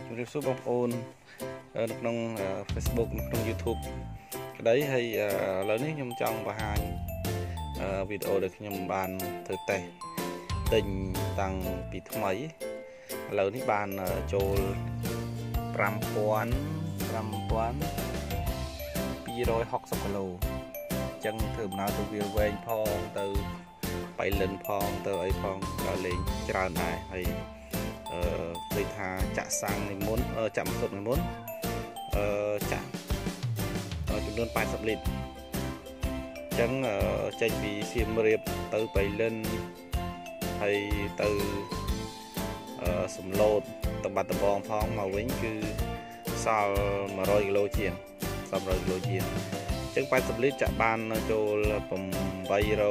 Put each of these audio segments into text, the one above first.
รีบสู้บางคนក្នុង Facebook ក្នុង YouTube ក្តីហើយឥឡូវនេះខ្ញុំចង់បង្ហាញវីដេអូដែលខ្ញុំបានធ្វើតេស្តទិញតាំងពីថ្មីឥឡូវនេះបានចូល5260 គីឡូអញ្ចឹងធ្វើដំណើរទៅវាលវែងផងទៅបៃលិនផងទៅអីផងក៏លេងច្រើនដែរហើយឃើញថាចាក់សាំងនេះមុនចាក់ម្សៅនេះមុនចាក់ចំនួន80លីត្រអញ្ចឹងចេញពីសៀមរាបទៅបៃលិនហើយទៅសំឡូតទៅបាត់ដំបងផងមកវិញគឺសល់100គីឡូជាងសល់100គីឡូជាងអញ្ចឹង80លីត្រចាក់បានចូល860គីឡូ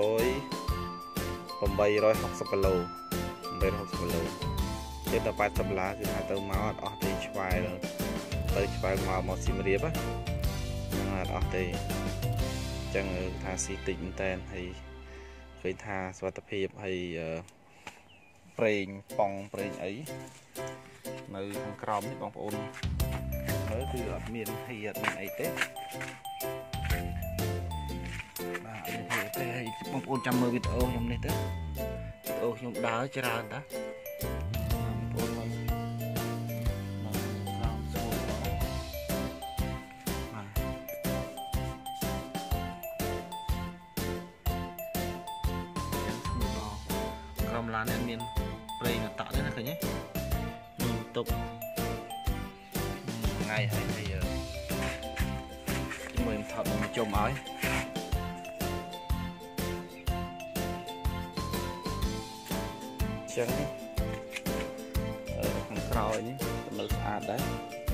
ចេះតែ80ឡាគឺថាទៅមកអត់អស់ទេឆ្វែលទៅឆ្វែលមកសៀមរាបហ្នឹងអត់អស់ទេអញ្ចឹងថាស៊ីតិចមែនតើហើយឃើញថាសុខភាពហើយប្រេងប៉ងប្រេងអីនៅខាងក្រោមនេះបងប្អូនមើលគឺអត់មានហីអត់មានអីទេបាទអត់មានហីទេហើយបងប្អូនចាំមើលវីដេអូខ្ញុំនេះទៅវីដេអូខ្ញុំដើរច្រើនតាបងប្អូនមើលក្រោមស្រួលបងបាទក្រោមឡាននេះមានប្រេងតក់ទេណាឃើញទេមានទុកថ្ងៃហើយជាមួយថតមកជុំឲ្យចឹងខាងក្រោយនេះនៅស្អាតដែរ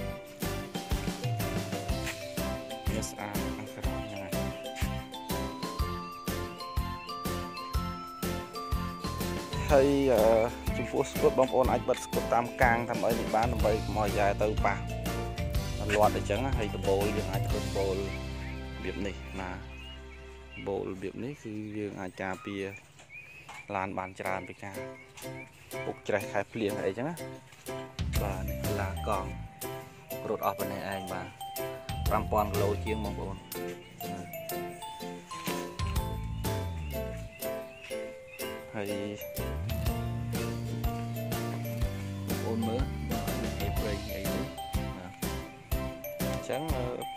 វាស្អាតខាងក្រោយហ្នឹងហើយហើយចំពោះស្គុតបងប្អូនអាចបិទស្គុតតាមកាងតាមអីនេះបានដើម្បីមកយ៉ាទៅប៉ះលាត់អញ្ចឹងហើយដបូលយើងអាចធ្វើដបូលរបៀបនេះណាដបូលរបៀបនេះគឺយើងអាចការពារឡានបានច្រើនពីការពុកច្រេះខែភ្លៀងអីចឹងណាបាទនេះឡាកង់រត់អស់ប៉ុណ្ណេះឯងបាទ5000គីឡូជាងបងប្អូនហើយបងប្អូនមើលបាទនេះប្រេងអីនេះបាទអញ្ចឹង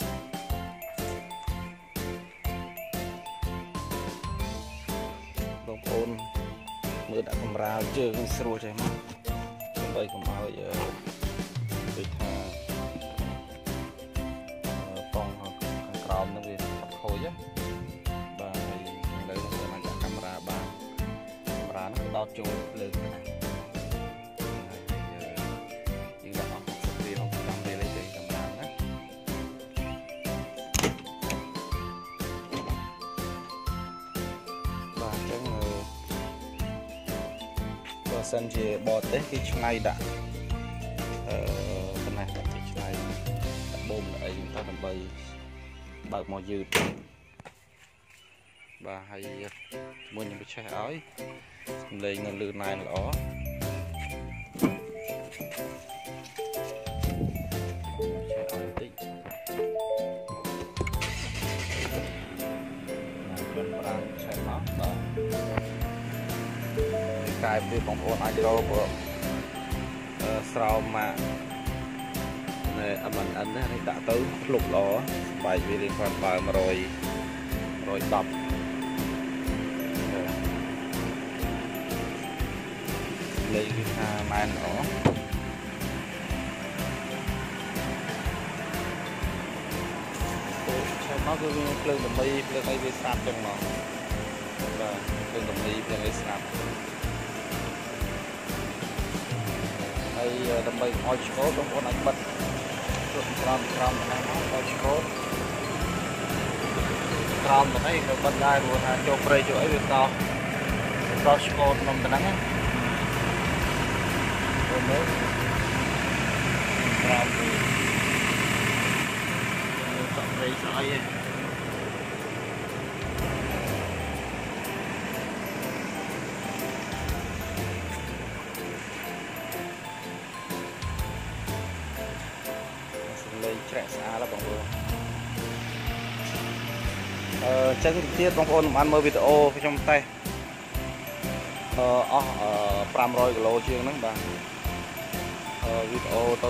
បងប្អូនមើលដាក់កម្រាលជើងស្រួលចេះមកដើម្បីកុំឲ្យដូចថាប៉ងខាងក្រោមនឹងវាខូចបាទហើយនៅក្នុងអាចដាក់កាមេរ៉ាបានកាមេរ៉ានោះដោតចូលលើហ្នឹងណាយើងដាក់អស់60រៀល65រៀលទេកាមេរ៉ាណាបាទអញ្ចឹងបើសិនជាបរទេសគេឆ្នៃដាក់ប៉ុណ្ណេះគេឆ្នៃដាក់បូមអីទៅដើម្បីបើកមកយឺតបាទហើយមួយខ្ញុំបិឆេះឲ្យសំឡេងនៅលឺណែនល្អតិចប្រាំឆេះមកបាទកាយពីបងប្អូនអាចរកស្រោមមកនៅMNNនេះដាក់ទៅភ្លុកល្អបាយវារៀងគាត់បើ110លេខគឺថាម៉ែនល្អឆែកមកគឺវាភ្លើងដើម្បីភ្លើងអីវាស្រាប់ចឹងមកបាទភ្លើងដើម្បីភ្លើងអីស្រាប់ហើយដើម្បីឲ្យឆ្កូតបងប្អូនអាចបិទជក់ក្រោមទៅណាមកឲ្យឆ្កូតក្រោមទៅនេះក៏បិទដែរព្រោះថាចូលព្រៃចូលអីវាតោះឆ្កូតក្នុងទៅហ្នឹងណាមើលក្រោមទៅតក់ព្រៃស្អីហ្នឹងแฉะสะอาดแล้วบางคนจังที่บางคนมันมือวิดีโอไปชมเต้500 กิโลเชียงนั่งบ้างวิดีโอtừ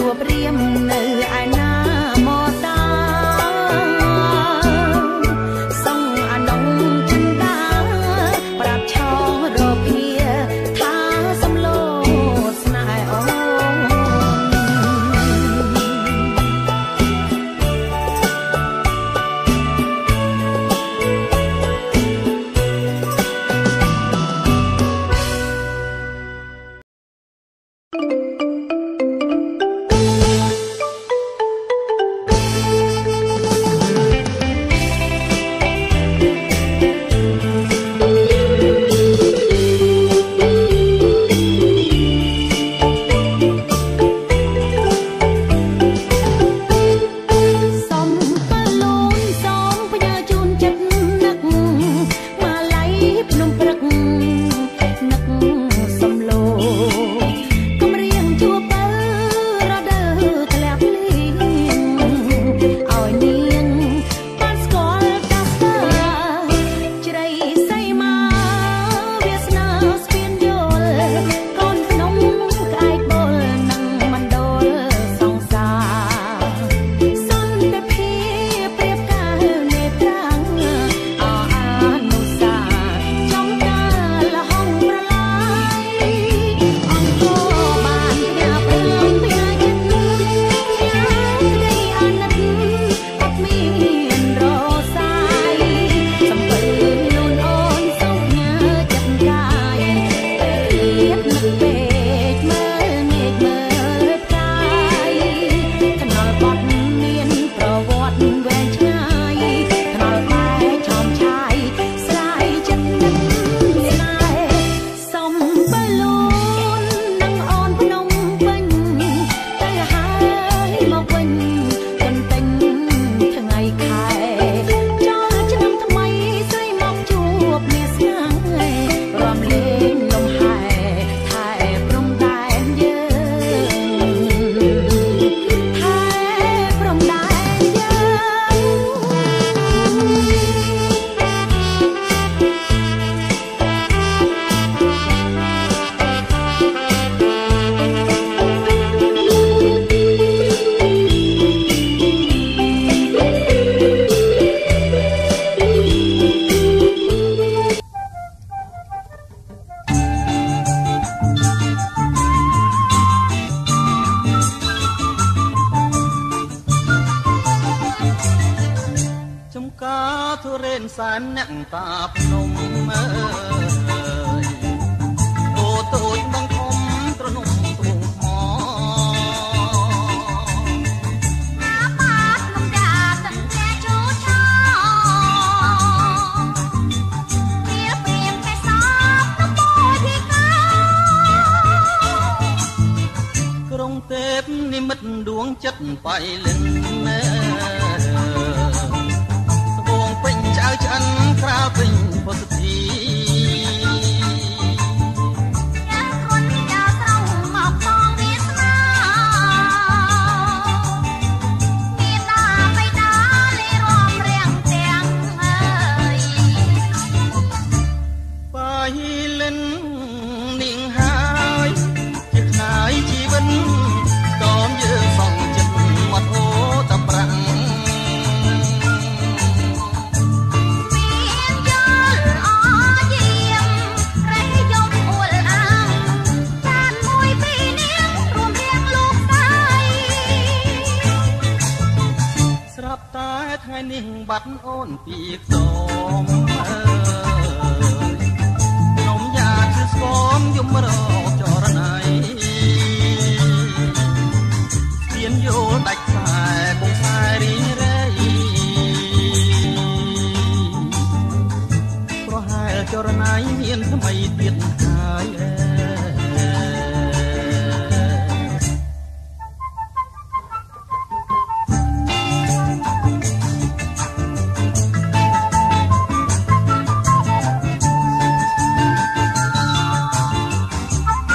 เ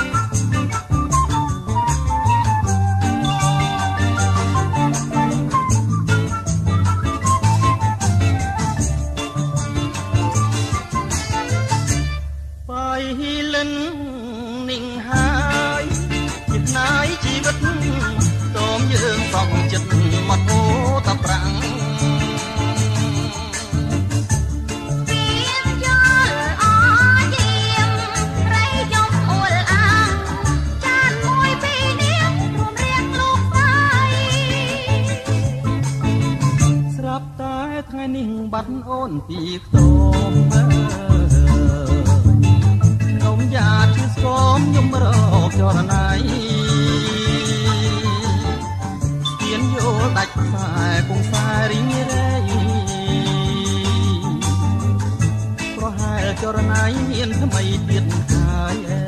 ត់អូនពីខ្ទមខ្ញុំយ៉ាឈឺស្គមខ្ញុំរកចរណៃស្ទៀនយល់ដាច់ខ្សែគង់ខ្សែរីងរៃប្រហែលចរណៃមានថ្មីទៀតហើយ